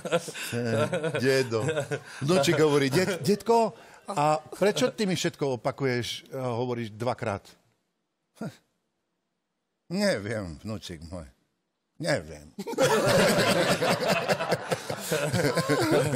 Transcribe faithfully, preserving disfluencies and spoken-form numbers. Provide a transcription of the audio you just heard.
Dedo. Vnúčik hovorí, det, detko, a prečo ty mi všetko opakuješ, hovoríš dvakrát? Neviem, vnúčik môj. Neviem.